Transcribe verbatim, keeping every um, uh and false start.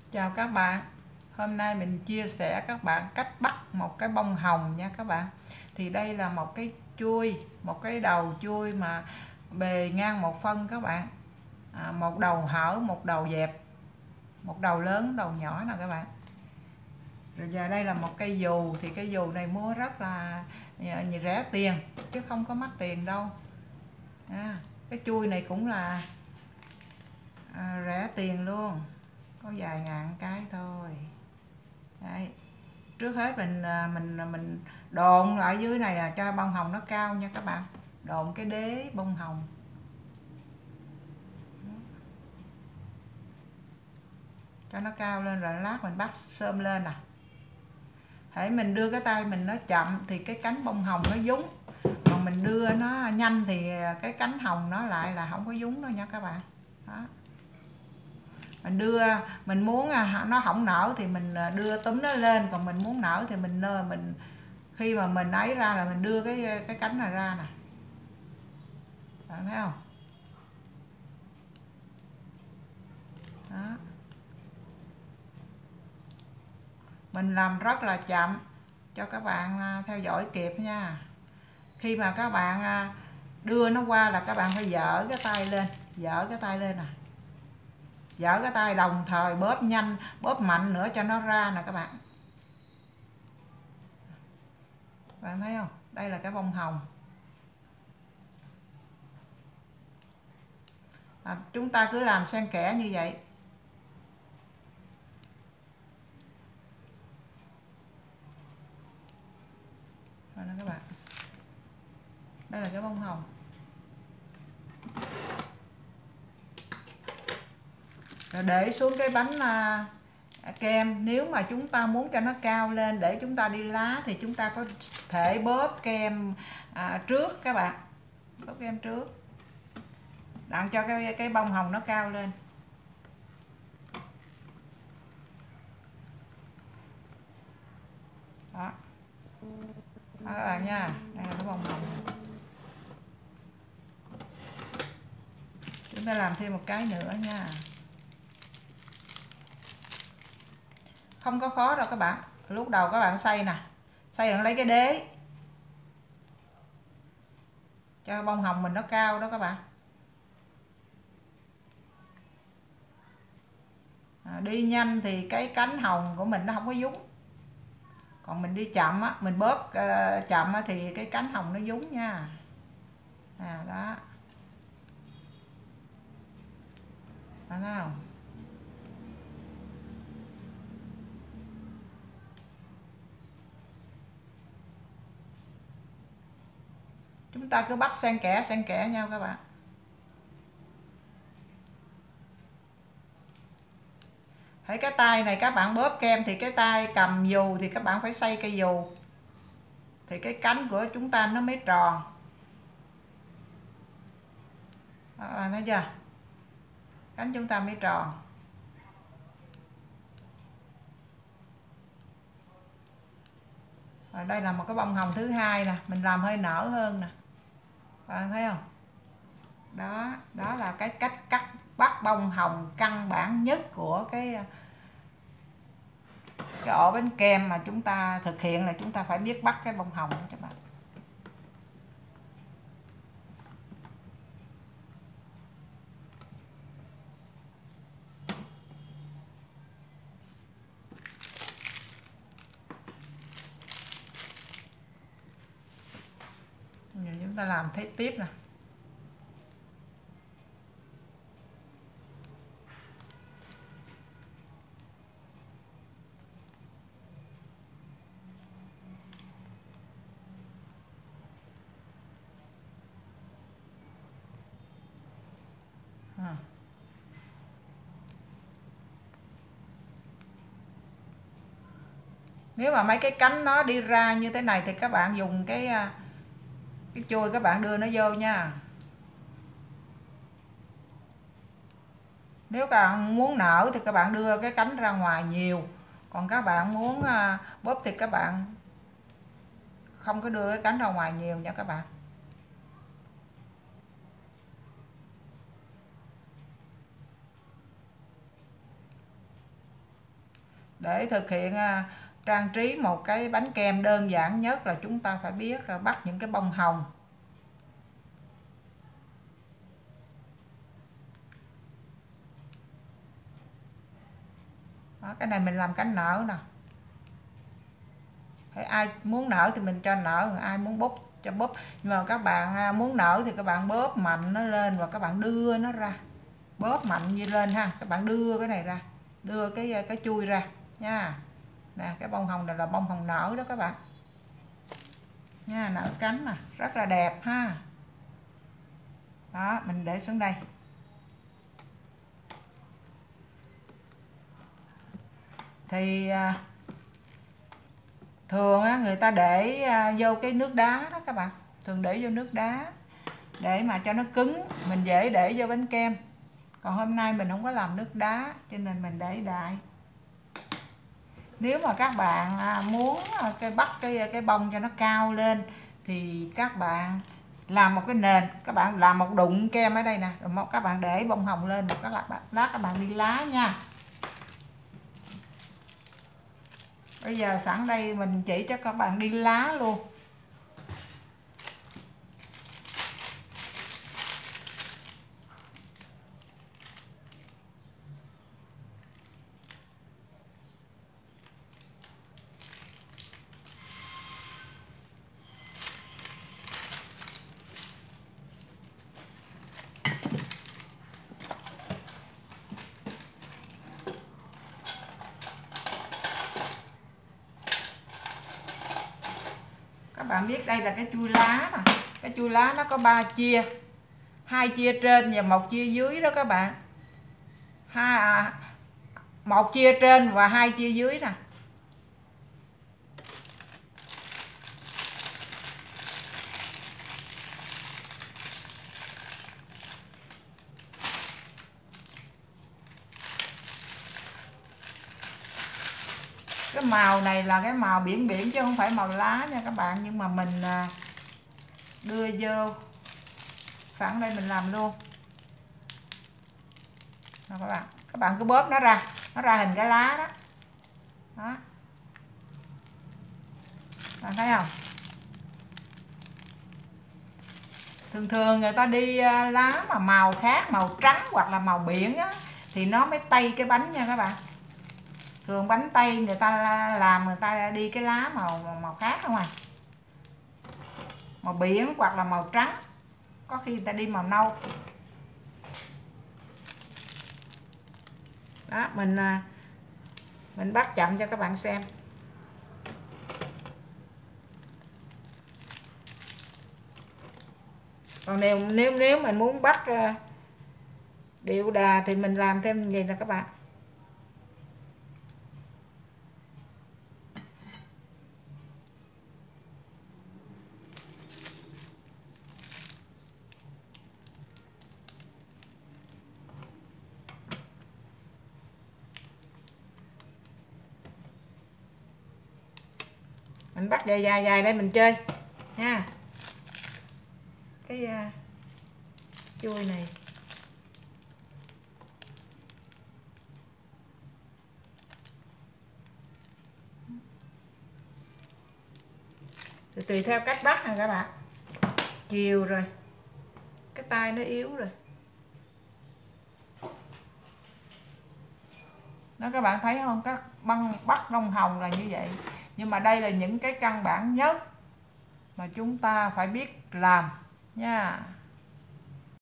Chào các bạn, hôm nay mình chia sẻ các bạn cách bắt một cái bông hồng nha các bạn. Thì đây là một cái chuôi, một cái đầu chuôi mà bề ngang một phân các bạn. À, một đầu hở, một đầu dẹp, một đầu lớn, đầu nhỏ nè các bạn. Rồi giờ đây là một cây dù, thì cây dù này mua rất là rẻ tiền chứ không có mắc tiền đâu. À, cái chuôi này cũng là à, rẻ tiền luôn, có vài ngàn cái thôi. Đấy. Trước hết mình mình mình độn ở dưới này là cho bông hồng nó cao nha các bạn. Độn cái đế bông hồng. Cho nó cao lên rồi lát mình bắt xôm lên nè. Hãy mình đưa cái tay mình nó chậm thì cái cánh bông hồng nó dúng. Còn mình đưa nó nhanh thì cái cánh hồng nó lại là không có dúng đâu nha các bạn. Đó. Mình đưa mình muốn nó không nở thì mình đưa túm nó lên, còn mình muốn nở thì mình nơ mình khi mà mình ấy ra là mình đưa cái cái cánh này ra nè. Bạn thấy không? Đó. Mình làm rất là chậm cho các bạn theo dõi kịp nha. Khi mà các bạn đưa nó qua là các bạn phải dở cái tay lên, dở cái tay lên nè. Dở cái tay đồng thời bóp nhanh, bóp mạnh nữa cho nó ra nè các bạn. Bạn thấy không? Đây là cái bông hồng. À, chúng ta cứ làm xen kẽ như vậy. Rồi nè các bạn. Đây là cái bông hồng. Rồi để xuống cái bánh à, kem. Nếu mà chúng ta muốn cho nó cao lên để chúng ta đi lá thì chúng ta có thể bóp kem à, trước các bạn. Bóp kem trước. Đặng cho cái cái bông hồng nó cao lên. Đó. Đó các bạn nha. Đây là cái bông hồng. Chúng ta làm thêm một cái nữa nha. Không có khó đâu các bạn. Lúc đầu các bạn xay nè. Xay đừng lấy cái đế. Cho bông hồng mình nó cao đó các bạn. À, đi nhanh thì cái cánh hồng của mình nó không có dúng. Còn mình đi chậm á, mình bóp uh, chậm á, thì cái cánh hồng nó dúng nha. À đó. Bạn thấy không? Chúng ta cứ bắt xen kẽ xen kẽ nhau các bạn. Thấy cái tay này các bạn bóp kem thì cái tay cầm dù thì các bạn phải xoay cây dù. Thì cái cánh của chúng ta nó mới tròn. Đó, bạn thấy chưa? Cánh chúng ta mới tròn. Rồi đây là một cái bông hồng thứ hai nè, mình làm hơi nở hơn nè. Bạn thấy không? Đó, đó là cái cách cắt bắt bông hồng căn bản nhất của cái cái ổ bánh kem mà chúng ta thực hiện là chúng ta phải biết bắt cái bông hồng đó các bạn. Giờ chúng ta làm thế tiếp nè. À. Nếu mà mấy cái cánh nó đi ra như thế này thì các bạn dùng cái cái chuôi các bạn đưa nó vô nha. Nếu các bạn muốn nở thì các bạn đưa cái cánh ra ngoài nhiều. Còn các bạn muốn bóp thì các bạn không có đưa cái cánh ra ngoài nhiều nha các bạn. để thực hiện trang trí một cái bánh kem đơn giản nhất là chúng ta phải biết bắt những cái bông hồng. Đó, cái này mình làm cánh nở nè. Thấy ai muốn nở thì mình cho nở, ai muốn bóp cho bóp. Nhưng mà các bạn muốn nở thì các bạn bóp mạnh nó lên và các bạn đưa nó ra. Bóp mạnh như lên ha, các bạn đưa cái này ra, đưa cái cái chui ra nha. Nè, cái bông hồng này là bông hồng nở đó các bạn. Nha, nở cánh mà rất là đẹp ha. Đó, mình để xuống đây. Thì thường á, người ta để vô cái nước đá đó các bạn, thường để vô nước đá để mà cho nó cứng, mình dễ để vô bánh kem. Còn hôm nay mình không có làm nước đá cho nên mình để đại. Nếu mà các bạn muốn cái bắt cái cái bông cho nó cao lên thì các bạn làm một cái nền, các bạn làm một đụng kem ở đây nè, rồi một các bạn để bông hồng lên, một cái lát các bạn đi lá nha. Bây giờ sẵn đây mình chỉ cho các bạn đi lá luôn. Các bạn biết đây là cái chui lá nè, cái chui lá nó có ba chia, hai chia trên và một chia dưới đó các bạn. Hai à, một chia trên và hai chia dưới nè. Cái màu này là cái màu biển biển chứ không phải màu lá nha các bạn, nhưng mà mình đưa vô sẵn đây mình làm luôn. Đó, các bạn các bạn cứ bóp nó ra, nó ra hình cái lá đó. Đó, bạn thấy không? Thường thường người ta đi lá mà màu khác, màu trắng hoặc là màu biển á, thì nó mới tây cái bánh nha các bạn. Thường bánh tây người ta làm người ta đi cái lá màu màu khác không à, màu biển hoặc là màu trắng, có khi người ta đi màu nâu. Đó, mình mình bắt chậm cho các bạn xem. Còn nếu nếu nếu mình muốn bắt điệu đà thì mình làm thêm như vậy nè các bạn. Mình bắt dài dài dài đây mình chơi nha. Cái uh, chui này thì tùy theo cách bắt nè các bạn. Chiều rồi, cái tay nó yếu rồi đó, các bạn thấy không? Các băng bắt bông hồng là như vậy. Nhưng mà đây là những cái căn bản nhất mà chúng ta phải biết làm nha.